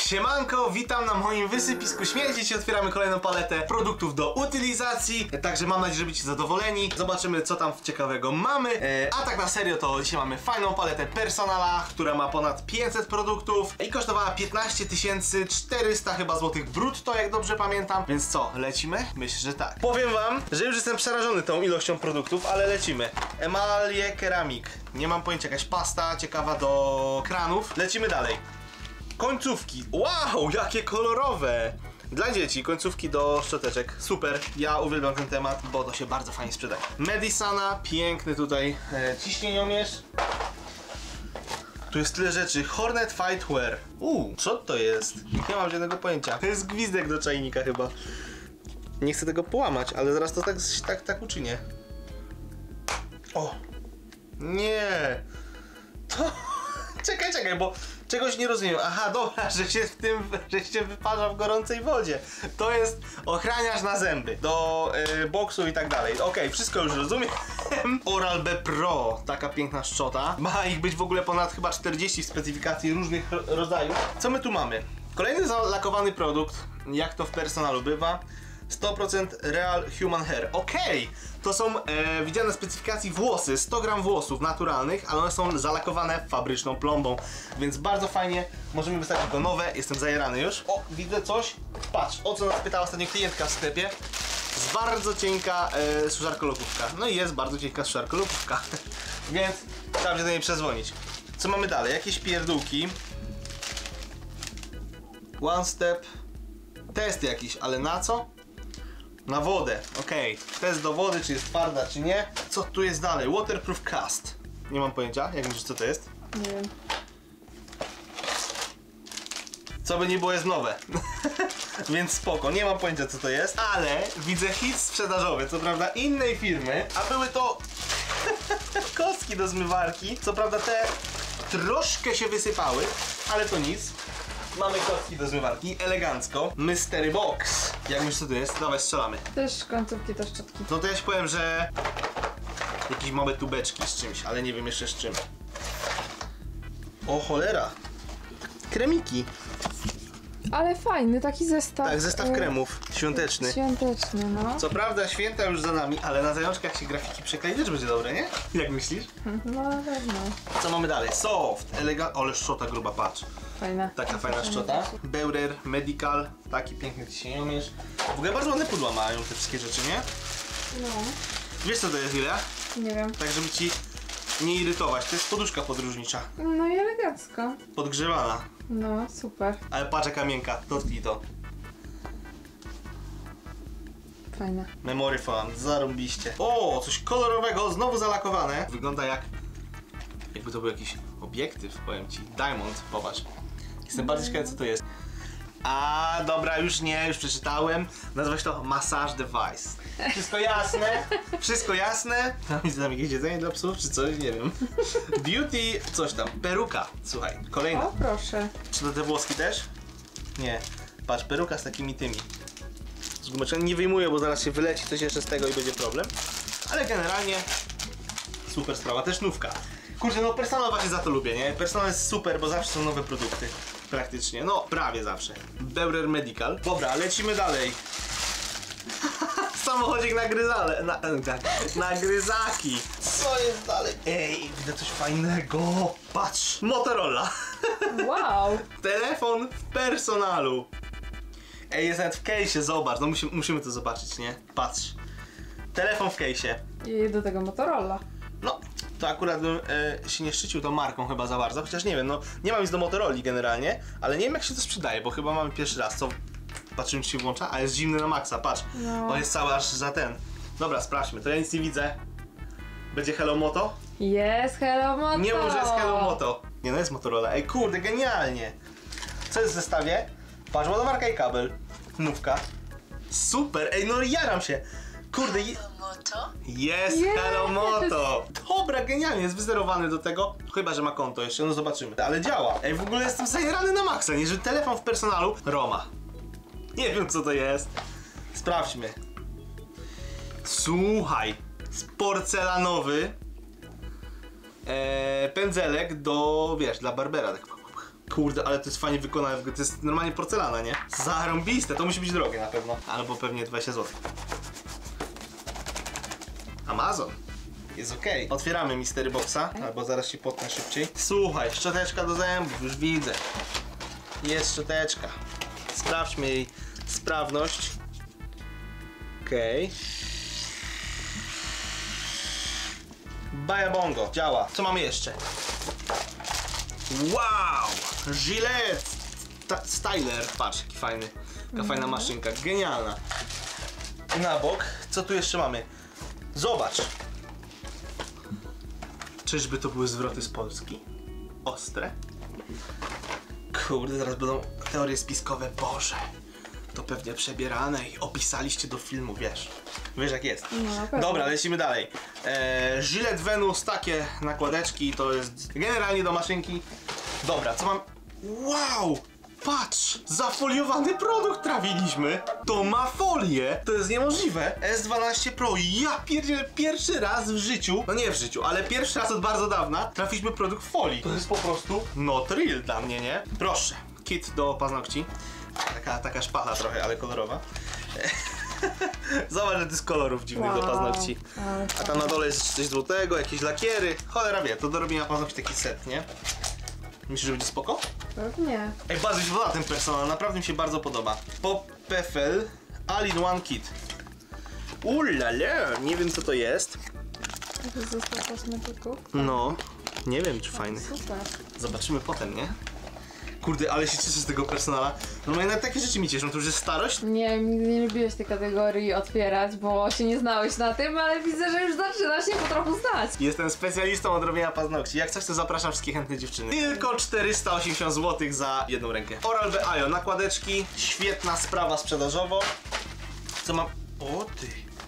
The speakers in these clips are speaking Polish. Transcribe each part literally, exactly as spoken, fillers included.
Siemanko, witam na moim wysypisku śmieci. Dzisiaj otwieramy kolejną paletę produktów do utylizacji. Także mam nadzieję, że będziecie zadowoleni. Zobaczymy, co tam ciekawego mamy. e, A tak na serio, to dzisiaj mamy fajną paletę Personala, która ma ponad pięćset produktów i kosztowała piętnaście tysięcy czterysta chyba złotych brutto, jak dobrze pamiętam. Więc co, lecimy? Myślę, że tak. Powiem wam, że już jestem przerażony tą ilością produktów, ale lecimy. Emalie keramik. Nie mam pojęcia, jakaś pasta ciekawa do kranów. Lecimy dalej. Końcówki. Wow, jakie kolorowe! Dla dzieci końcówki do szczoteczek. Super, ja uwielbiam ten temat, bo to się bardzo fajnie sprzedaje. Medisana, piękny tutaj e, ciśnieniomierz. Tu jest tyle rzeczy. Hornet Fightwear. Uuu, co to jest? Nie mam żadnego pojęcia. To jest gwizdek do czajnika chyba. Nie chcę tego połamać, ale zaraz to tak, tak, tak uczynię. O! Nie! To... Czekaj, czekaj, bo czegoś nie rozumiem. Aha, dobra, że się w tym, że się wyparza w gorącej wodzie. To jest ochraniarz na zęby, do y, boksu i tak dalej. Okej, okay, wszystko już rozumiem. Oral-B Pro, taka piękna szczota. Ma ich być w ogóle ponad chyba czterdzieści w specyfikacji różnych rodzajów. Co my tu mamy? Kolejny zalakowany produkt, jak to w Personalu bywa. sto procent Real Human Hair. Okej, okay. To są e, widziane w specyfikacji włosy, sto gram włosów naturalnych, ale one są zalakowane fabryczną plombą, więc bardzo fajnie, możemy wystawić go nowe, jestem zajarany już. O, widzę coś, patrz, o co nas pytała ostatnio klientka w sklepie. Z bardzo cienka e, suszarkolopówka, no i jest bardzo cienka suszarkolopówka, więc trzeba będzie do niej przezwonić. Co mamy dalej? Jakieś pierdółki. One step, test jakiś, ale na co? Na wodę, okej. Okay. Test do wody, czy jest twarda, czy nie. Co tu jest dalej? Waterproof cast. Nie mam pojęcia, jak myślisz, co to jest? Nie wiem. Co by nie było, jest nowe. Więc spoko, nie mam pojęcia, co to jest. Ale widzę hit sprzedażowy, co prawda innej firmy, a były to kostki do zmywarki. Co prawda te troszkę się wysypały, ale to nic. Mamy kostki do zmywarki, elegancko. Mystery Box. Jak myślisz, co to jest? Dawaj, strzelamy. Też końcówki, też szczotki. No to ja ci powiem, że jakieś małe tubeczki z czymś, ale nie wiem jeszcze z czym. O cholera. Kremiki. Ale fajny, taki zestaw. Tak, zestaw kremów. Świąteczny. Świąteczny, no. Co prawda święta już za nami, ale na zajączkach się grafiki przekleje, też będzie dobre, nie? Jak myślisz? No na pewno. Co mamy dalej? Soft, elegant, ale szczota gruba, patrz. Fajna. Taka fajna szczota. Beurer Medical, taki piękny ciśnieniomierz. W ogóle bardzo ładne pudła mają te wszystkie rzeczy, nie? No. Wiesz, co to jest, Julia? Nie wiem. Tak, żeby ci nie irytować. To jest poduszka podróżnicza. No i elegancko. Podgrzewana. No, super. Ale patrz, jaka miękka, dotknij to. Fajna. Memory foam, zarąbiście. O, coś kolorowego, znowu zalakowane. Wygląda jak... jakby to był jakiś obiektyw, powiem ci. Diamond, popatrz. Jestem bardzo ciekawy, co to jest. A, dobra, już nie, już przeczytałem. Nazywa się to Massage Device. Wszystko jasne? Wszystko jasne? Tam widzę tam jakieś jedzenie dla psów, czy coś, nie wiem. Beauty, coś tam. Peruka, słuchaj, kolejna. O, proszę. Czy to te włoski też? Nie. Patrz, peruka z takimi tymi. Z gumeczkami nie wyjmuję, bo zaraz się wyleci coś jeszcze z tego i będzie problem. Ale generalnie super sprawa, też nówka. Kurczę, no Personal właśnie za to lubię, nie? Personal jest super, bo zawsze są nowe produkty. Praktycznie, no prawie zawsze. Beurer Medical. Dobra, lecimy dalej. Samochodzik na gryzale, na, na, na gryzaki. Co jest dalej? Ej, widzę coś fajnego. Patrz, Motorola. Wow. Telefon w Personalu. Ej, jest nawet w case'ie, zobacz, no musimy, musimy to zobaczyć, nie? Patrz. Telefon w case'ie. I do tego Motorola. No, to akurat bym e, się nie szczycił tą marką chyba za bardzo, chociaż nie wiem, no nie mam nic do Motorola generalnie, ale nie wiem, jak się to sprzedaje, bo chyba mamy pierwszy raz, co patrzymy, czy się włącza, a jest zimny na maksa, patrz, no. On jest cały aż za ten. Dobra, sprawdźmy, to ja nic nie widzę. Będzie Hello Moto? Jest Hello Moto! Nie może jest Hello Moto. Nie, no jest Motorola, ej kurde, genialnie. Co jest w zestawie? Patrz, ładowarka i kabel, nówka. Super, ej no jaram się. Kurde, je... Jest yes. Hello Moto! Dobra, genialnie, jest wyzerowany do tego. Chyba że ma konto jeszcze, no zobaczymy. Ale działa. Ej, w ogóle jestem zajerany na maksa, nie? Że telefon w Personalu Roma. Nie wiem, co to jest. Sprawdźmy. Słuchaj, porcelanowy eee, pędzelek do, wiesz, dla barbera. Tak. Kurde, ale to jest fajnie wykonane, to jest normalnie porcelana, nie? Zarąbiste, to musi być drogie na pewno. Albo pewnie dwadzieścia złotych. Amazon. Jest okej. Okay. Otwieramy Mystery Boxa, albo zaraz ci potnę szybciej. Słuchaj, szczoteczka do zębów, już widzę. Jest szczoteczka. Sprawdźmy jej sprawność. Okej. Okay. Bajabongo, działa. Co mamy jeszcze? Wow! Gillette Styler. Patrz, jaki fajny. Jaka mm. fajna maszynka, genialna. Na bok, co tu jeszcze mamy? Zobacz. Czyżby to były zwroty z Polski? Ostre? Kurde, zaraz będą teorie spiskowe. Boże, to pewnie przebierane i opisaliście do filmu, wiesz. Wiesz jak jest. No, dobra, lecimy dalej. Eee, Gillette Venus, takie nakładeczki, to jest generalnie do maszynki. Dobra, co mam? Wow! Patrz! Zafoliowany produkt trafiliśmy! To ma folię! To jest niemożliwe! S dwanaście Pro, ja pierdzielę, pierwszy raz w życiu, no nie w życiu, ale pierwszy raz od bardzo dawna trafiliśmy produkt w folii. To jest po prostu not real dla mnie, nie? Proszę, kit do paznokci. Taka, taka szpala trochę, ale kolorowa. Zobacz, że to jest kolorów dziwnych wow. do paznokci. A tam na dole jest coś złotego, jakieś lakiery. Cholera wie, to do robienia paznokci taki set, nie? Myślisz, że będzie spoko? Pewnie. Ej, bardzo mi się podoba ten personal, naprawdę mi się bardzo podoba. Pop P F L All-in-One Kit. Ulala, nie wiem co to jest. To jest zestaw kosmetyków. No, nie wiem czy fajny. Super. Zobaczymy potem, nie? Kurde, ale się cieszę z tego personala. Normalnie nawet takie rzeczy mi cieszą, to już jest starość? Nie, nigdy nie lubiłeś tej kategorii otwierać, bo się nie znałeś na tym, ale widzę, że już zaczynasz się po trochu znać. Jestem specjalistą od robienia paznokci. Jak coś, to zapraszam wszystkie chętne dziewczyny. Tylko czterysta osiemdziesiąt złotych za jedną rękę. Oral-B Ion, nakładeczki. Świetna sprawa sprzedażowo. Co mam? O ty.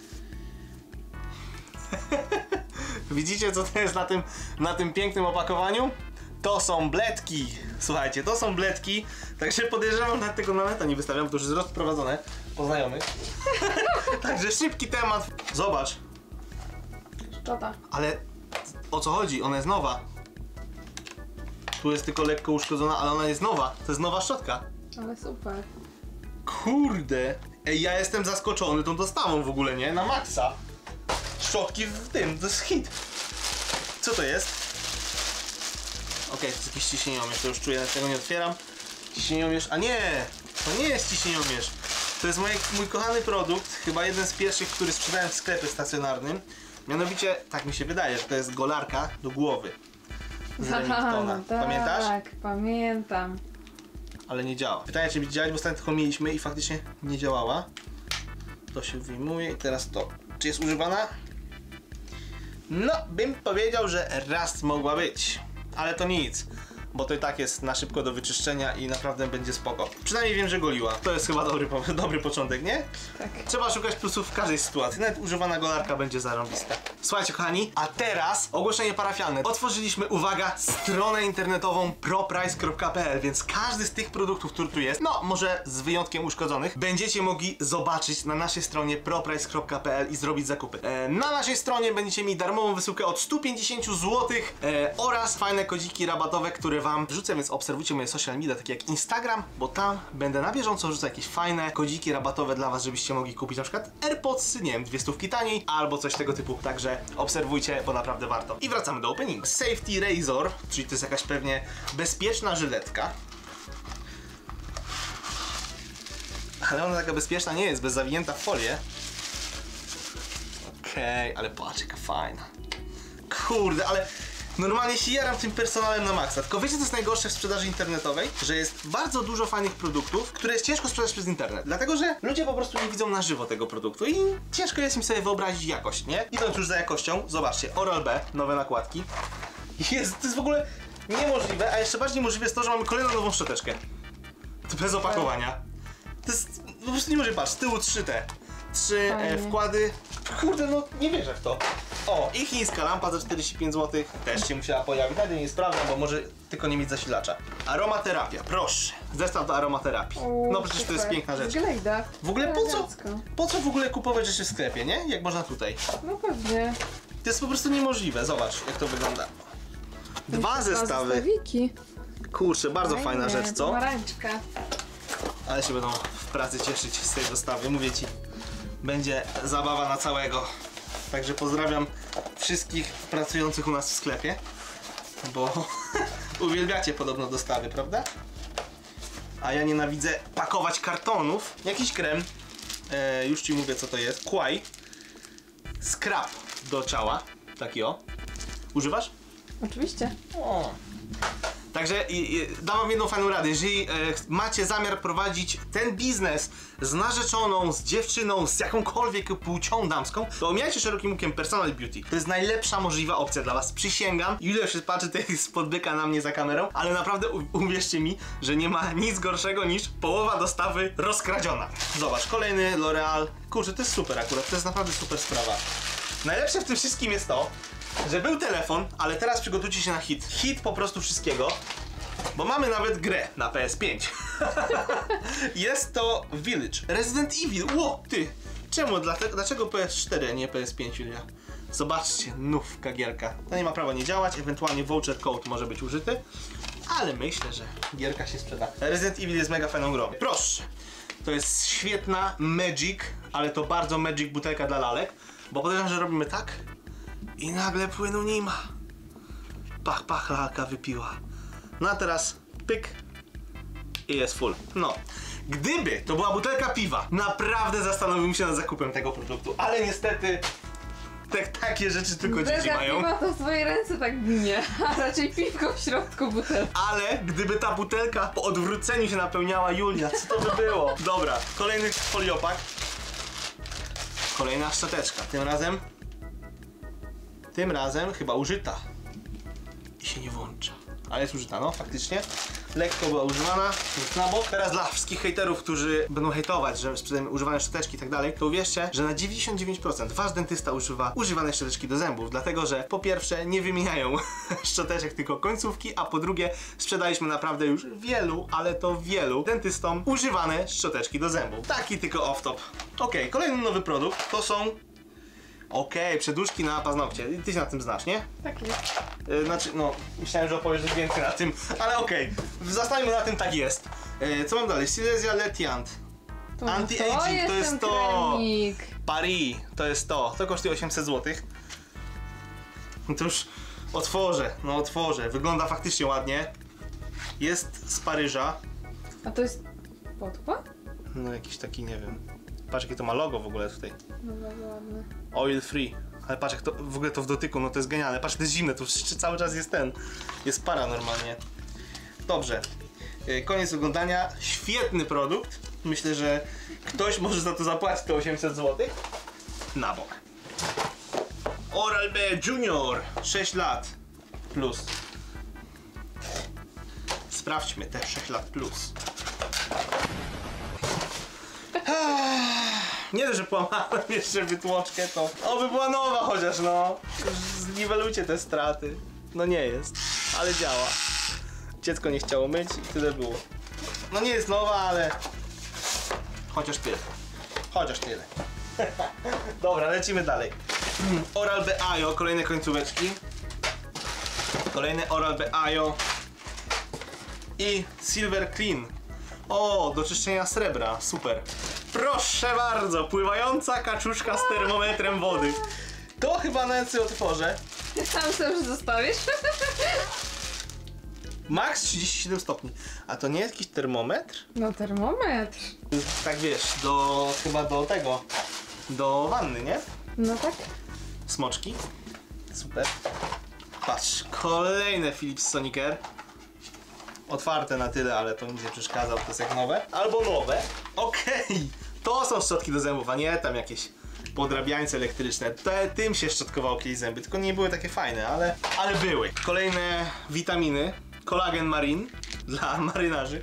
Widzicie co to jest na tym, na tym pięknym opakowaniu? To są bledki. Słuchajcie, to są bledki. Także podejrzewam, że tego na neta nie wystawiam, bo to już jest rozprowadzone po znajomych. Także szybki temat. Zobacz. Szczota. Ale o co chodzi? Ona jest nowa. Tu jest tylko lekko uszkodzona, ale ona jest nowa. To jest nowa szczotka. Ale super. Kurde. Ej, ja jestem zaskoczony tą dostawą w ogóle, nie? Na maksa. Szczotki w tym, to jest hit. Co to jest? Okej, okay, to jest jakiś ciśnieniomierz, to już czuję, tego nie otwieram. Ciśnieniomierz, a nie! To nie jest ciśnieniomierz. To jest mój, mój kochany produkt, chyba jeden z pierwszych, który sprzedałem w sklepie stacjonarnym. Mianowicie, tak mi się wydaje, że to jest golarka do głowy z Remingtona. Tak, pamiętasz? Tak, pamiętam. Ale nie działa. Pytanie, czy będzie działać, bo ostatnio tylko mieliśmy i faktycznie nie działała. To się wyjmuje i teraz to. Czy jest używana? No, bym powiedział, że raz mogła być. Ale to nic, bo to i tak jest na szybko do wyczyszczenia i naprawdę będzie spoko. Przynajmniej wiem, że goliła. To jest chyba dobry, dobry początek, nie? Tak. Trzeba szukać plusów w każdej sytuacji. Nawet używana golarka będzie zarąbista. Słuchajcie kochani, a teraz ogłoszenie parafialne. Otworzyliśmy, uwaga, stronę internetową proprice kropka p l, więc każdy z tych produktów, który tu jest, no może z wyjątkiem uszkodzonych, będziecie mogli zobaczyć na naszej stronie proprice kropka p l i zrobić zakupy. E, na naszej stronie będziecie mieli darmową wysyłkę od stu pięćdziesięciu złotych e, oraz fajne kodziki rabatowe, które wam wrzucę, więc obserwujcie moje social media, takie jak Instagram, bo tam będę na bieżąco wrzucać jakieś fajne kodziki rabatowe dla was, żebyście mogli kupić na przykład AirPodsy, nie wiem, dwie stówki taniej, albo coś tego typu, także obserwujcie, bo naprawdę warto. I wracamy do openingu. Safety Razor, czyli to jest jakaś pewnie bezpieczna żyletka. Ale ona taka bezpieczna nie jest, bez zawinięta w folię. Okej, okay, ale patrz jaka fajna. Kurde, ale normalnie się jaram tym personalem na maksa. Tylko wiecie co jest najgorsze w sprzedaży internetowej? Że jest bardzo dużo fajnych produktów, które jest ciężko sprzedać przez internet. Dlatego, że ludzie po prostu nie widzą na żywo tego produktu i ciężko jest im sobie wyobrazić jakość, nie? Idąc już za jakością, zobaczcie, Oral-B, nowe nakładki. Jest, to jest w ogóle niemożliwe, a jeszcze bardziej możliwe jest to, że mamy kolejną nową szczoteczkę. To bez opakowania. To jest po prostu niemożliwe, patrz, z tyłu trzy te. Trzy e, wkłady. Kurde, no nie wierzę w to. O, i chińska lampa za czterdzieści pięć złotych też się musiała pojawić. Nawet nie sprawdzam, bo może tylko nie mieć zasilacza. Aromaterapia, proszę. Zestaw do aromaterapii. O, no przecież super. To jest piękna rzecz. Glejda. W ogóle po co, po co w ogóle kupować rzeczy w sklepie, nie? Jak można tutaj. No pewnie. To jest po prostu niemożliwe. Zobacz, jak to wygląda. Dwa zestawy. Zestawiki. Kurczę, bardzo Fajnie, fajna rzecz, co? Pomarańczka. Ale się będą w pracy cieszyć z tej dostawy, mówię ci. Będzie zabawa na całego. Także pozdrawiam wszystkich pracujących u nas w sklepie, bo uwielbiacie podobno dostawy, prawda? A ja nienawidzę pakować kartonów. Jakiś krem, e, już ci mówię co to jest, Quai Scrub do ciała, taki o. Używasz? Oczywiście. O. Także i, i, dam wam jedną fajną radę. Jeżeli e, macie zamiar prowadzić ten biznes z narzeczoną, z dziewczyną, z jakąkolwiek płcią damską, to omijajcie szerokim łukiem Personal Beauty. To jest najlepsza możliwa opcja dla was. Przysięgam. Julia się patrzy tutaj spod byka na mnie za kamerą, ale naprawdę u, uwierzcie mi, że nie ma nic gorszego niż połowa dostawy rozkradziona. Zobacz, kolejny L'Oreal. Kurczę, to jest super akurat. To jest naprawdę super sprawa. Najlepsze w tym wszystkim jest to, że był telefon, ale teraz przygotujcie się na hit. Hit po prostu wszystkiego, bo mamy nawet grę na P S pięć. Jest to Village. Resident Evil. Ło, ty! Czemu? Dlate dlaczego P S cztery, a nie P S pięć, Julia? Zobaczcie, nówka gierka. To nie ma prawa nie działać, ewentualnie voucher code może być użyty, ale myślę, że gierka się sprzeda. Resident Evil jest mega fajną grą. Proszę! To jest świetna Magic, ale to bardzo Magic butelka dla lalek, bo podejrzewam, że robimy tak i nagle płynu nie ma. Pach, pach, lalka wypiła. No a teraz pyk i jest full. No. Gdyby to była butelka piwa, naprawdę zastanowiłbym się nad zakupem tego produktu, ale niestety te, takie rzeczy tylko dzieci mają. Piwa to w swojej ręce tak ginie, a raczej piwko w środku butelki. Ale gdyby ta butelka po odwróceniu się napełniała, Julia, co to by było? Dobra, kolejny foliopak. Kolejna szczoteczka, tym razem Tym razem chyba użyta i się nie włącza, ale jest użyta, no faktycznie. Lekko była używana, jest na bok. Teraz dla wszystkich hejterów, którzy będą hejtować, że sprzedajemy używane szczoteczki i tak dalej, to uwierzcie, że na dziewięćdziesiąt dziewięć procent wasz dentysta używa używanej szczoteczki do zębów, dlatego że po pierwsze nie wymieniają szczoteczek, tylko końcówki, a po drugie sprzedaliśmy naprawdę już wielu, ale to wielu dentystom używane szczoteczki do zębów. Taki tylko off-top. Ok, kolejny nowy produkt to są Okej, okay, przedłużki na paznokcie. Ty się na tym znasz, nie? Tak jest. Yy, znaczy, no, myślałem, że opowiesz coś więcej na tym, ale okej. Okay. Zostańmy na tym, tak jest. Yy, co mam dalej? Silesia Letiant. Anti-aging, to jest to. Kremik. Paris, to jest to. To kosztuje osiemset złotych. No to już otworzę, no otworzę. Wygląda faktycznie ładnie. Jest z Paryża. A to jest podkład? No jakiś taki, nie wiem. Patrz, jakie to ma logo w ogóle tutaj. No bardzo ładne. Oil free. Ale patrz, jak to w ogóle to w dotyku, no to jest genialne. Patrz, to jest zimne, to jeszcze cały czas jest ten. Jest para normalnie. Dobrze. Yy, koniec oglądania. Świetny produkt. Myślę, że ktoś może za to zapłacić te osiemset złotych. Na bok. Oral-B Junior. sześć lat. Plus. Sprawdźmy te sześć lat plus. Nie dość, że połamałem jeszcze wytłoczkę, to oby była nowa chociaż, no. Zniwelujcie te straty. No nie jest, ale działa. Dziecko nie chciało myć i tyle było. No nie jest nowa, ale chociaż tyle. Chociaż tyle. Dobra, lecimy dalej. Oral-B Ajo, kolejne końcóweczki. Kolejne Oral-B Ajo i Silver Clean. O, do czyszczenia srebra, super. Proszę bardzo, pływająca kaczuszka z termometrem wody. To chyba nawet sobie otworzę. Sam sobie już zostawisz? Max trzydzieści siedem stopni. A to nie jest jakiś termometr? No termometr. Tak wiesz, do chyba do tego. Do wanny, nie? No tak. Smoczki. Super. Patrz, kolejne Philips Sonicare. Otwarte na tyle, ale to nic nie przeszkadza, to jest jak nowe. Albo nowe. Okej. Okay. To są szczotki do zębów, a nie tam jakieś podrabiańce elektryczne. Te, tym się szczotkowało kiedyś zęby, tylko nie były takie fajne, ale, ale były. Kolejne witaminy. Kolagen Marin dla marynarzy.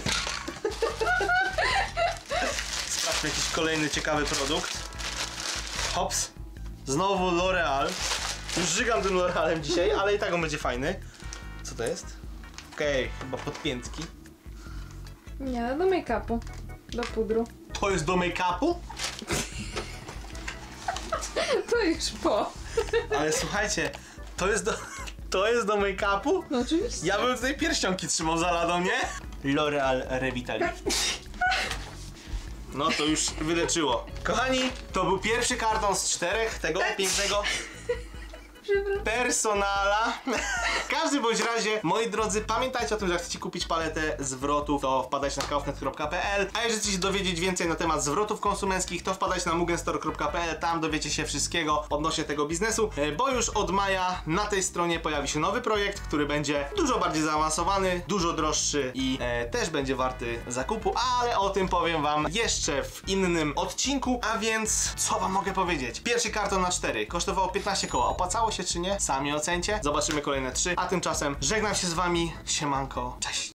Sprawdźmy jakiś kolejny ciekawy produkt. Hops. Znowu L'Oreal. Już żygam tym L'Orealem dzisiaj, ale i tak on będzie fajny. Co to jest? Okej, okay, chyba podpiętki. Nie, do make-upu. Do pudru. To jest do make-upu? To już po. Ale słuchajcie, to jest do... To jest do make-upu? No oczywiście. Ja bym tutaj pierścionki trzymał za ladą, nie? L'Oreal Revitalift. No to już wyleczyło. Kochani, to był pierwszy karton z czterech tego pięknego personala. W każdym bądź razie, moi drodzy, pamiętajcie o tym, że jak chcecie kupić paletę zwrotów, to wpadajcie na kaufnet kropka p l, a jeżeli chcecie się dowiedzieć więcej na temat zwrotów konsumenckich, to wpadajcie na mugenstore kropka p l, tam dowiecie się wszystkiego odnośnie tego biznesu, bo już od maja na tej stronie pojawi się nowy projekt, który będzie dużo bardziej zaawansowany, dużo droższy i e, też będzie warty zakupu, ale o tym powiem wam jeszcze w innym odcinku, a więc co wam mogę powiedzieć? Pierwszy karton na cztery kosztowało piętnaście koła, opłacało się czy nie? Sami ocencie. Zobaczymy kolejne trzy. A tymczasem żegnam się z wami. Siemanko. Cześć.